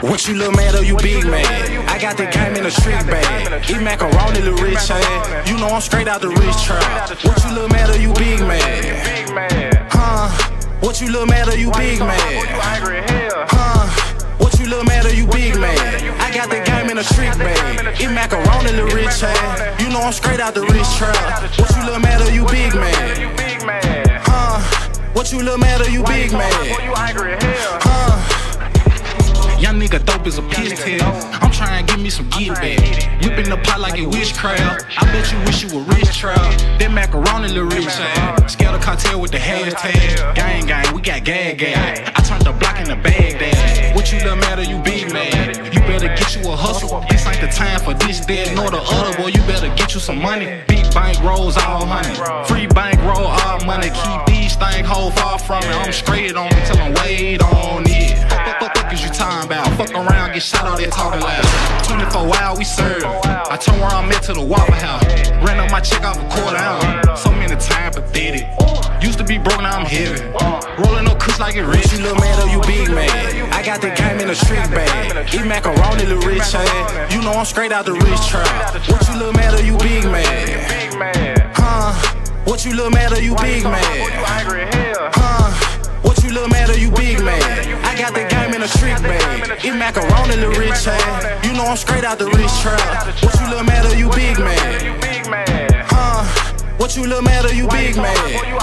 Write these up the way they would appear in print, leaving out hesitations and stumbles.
What you little mad or you big man? I got the game in the street bag. Eat macaroni, little rich ass. You know I'm straight out the rich trap. What you little mad or you big man? Huh? What you little mad or you big man? Huh? What you little mad or you big man? I got the game in the street bag. Eat macaroni, little rich ass. You know I'm straight out the rich trap. What you little mad or you big man? Huh? What you little mad or you big man? Huh? Young nigga dope as a piss tail. I'm trying to give me some get back. Whipping the pot like it witchcraft. I bet you wish you were rich trap. That macaroni little rich ass. Scale the cartel with the hashtag. Gang gang, we got gag. I turned the block in the Baghdad. What you little mad or you big man? You better get you a hustle. This ain't the time for this, that, nor the other. Boy, you better get you some money. Big bank rolls, all honey. Free bank roll, all money. Keep these things whole far from it. I'm straight on it till I'm weighed on it. Fuck is you talking about? Fuck around, get shot all that talking loud. 24 hours we serve. I turn where I'm at to the Waffle House. Ran up my check off a quarter ounce. So many times pathetic. Used to be broke, now I'm heavy. Rolling no kush like it rich. You little man or you big man? I got the game in the street bag. Eat macaroni, little rich ass. You know I'm straight out the rich trap. What you little man or you big man? Huh? What you little mad or you big man? Huh? What you little mad or you big man? I got the game in the street bag. Eat macaroni, little rich ass. You know I'm straight out the rich trap. What you little mad or you big man? Huh? What you little mad or you big man?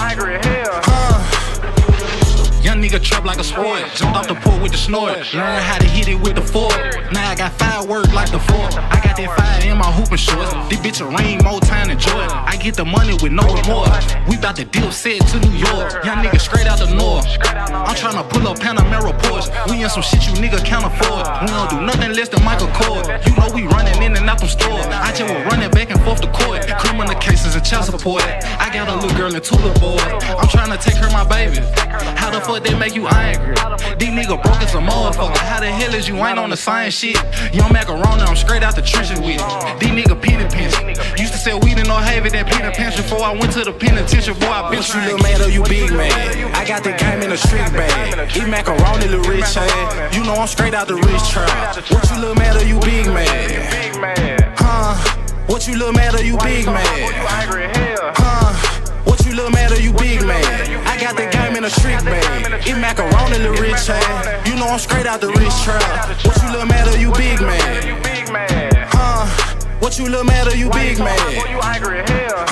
Huh? Young nigga trap like a sport. Jumped off the port with the snort. Learn how to hit it with the fork. Now I got fireworks like the fork. I got that fire in my hooping shorts. This bitch a ring, more time than Jordan. I get the money with no remorse. We bout to deal set to New York. Young nigga straight out the north. I'm tryna pull up Panamera Porsche. We in some shit you nigga can't afford. We don't do nothing less than Michael Kors. You know we running in and out them stores. I just was running back and forth to court. Criminal cases and child support. I got a little girl and two little boys. I'm tryna take her my baby. How the fuck they make you angry? These niggas broke as a motherfucker. How the hell is you ain't on the same shit? Young macaroni, I'm straight out the trenches with it. These niggas penny pinch. Used to sell weed in North Haven, that penny pinch. Before I went to the penitentiary, boy, I bitch. What you little mad or you big man? I got the game in the street bag. Eat macaroni, little rich ass. You know I'm straight out the rich trap. What you little mad or you big man? Huh? What you little mad or you big man? Huh? What you little mad or you big man? I got the game in the street bag. Eat macaroni, little rich ass. You know I'm straight out the rich trap. What you little mad or you big man? Huh? What you little mad or you big man?